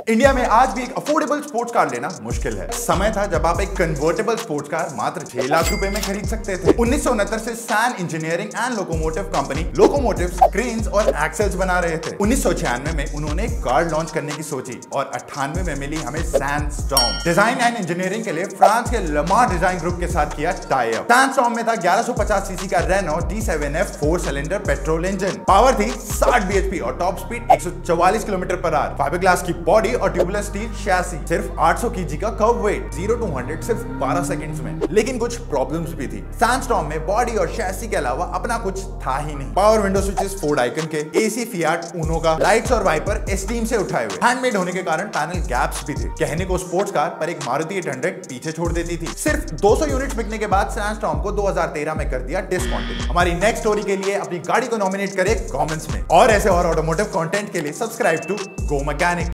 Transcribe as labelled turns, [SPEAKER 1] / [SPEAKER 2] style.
[SPEAKER 1] India में आज भी एक अफोर्डेबल स्पोर्ट्स कार लेना मुश्किल है। समय था जब आप एक कन्वर्टेबल स्पोर्ट्स कार मात्र 6 लाख रुपए में खरीद सकते थे। 1969 से San engineering and locomotive company locomotives, cranes और एक्सेल्स बना रहे थे। 1996 में उन्होंने एक कार लॉन्च करने की सोची और 98 में मिली हमें सैंडस्टॉर्म। डिजाइन एंड इंजीनियरिंग के लिए फ्रांस के लमार डिजाइन ग्रुप के साथ किया टाई अप। सैंडस्टॉर्म में था 1150 सीसी का Renault D7F 4 cylinder petrol engine. Power थी 60 bhp और टॉप स्पीड 144 km/h। फाइबरग्लास की बॉडी और ट्यूबुलर स्टील चैसी। सिर्फ 800 kg का कर्व वेट, 0 to 100 सिर्फ 12 सेकंड्स में। लेकिन कुछ प्रॉब्लम्स भी थी। सैंडस्टॉर्म में बॉडी और चैसी के अलावा अपना कुछ था ही नहीं। Power window switches Ford Icon के, एसी फियाट ऊनो का, लाइट्स और वाइपर एस्टीम से उठाए हुए। हैंडमेड होने के कारण पैनल गैप्स भी थे। कहने को स्पोर्ट्स कार पर एक मारुति 800 पीछे छोड़ देती थी। सिर्फ 200 यूनिट्स बिकने के बाद सैंडस्टॉर्म को 2013 में कर दिया डिसकंटिन्यू। हमारी नेक्स्ट स्टोरी के लिए अपनी गाड़ी को नॉमिनेट करें कमेंट्स में। और ऐसे और ऑटोमोटिव कंटेंट के लिए सब्सक्राइब टू गो मैकेनिक।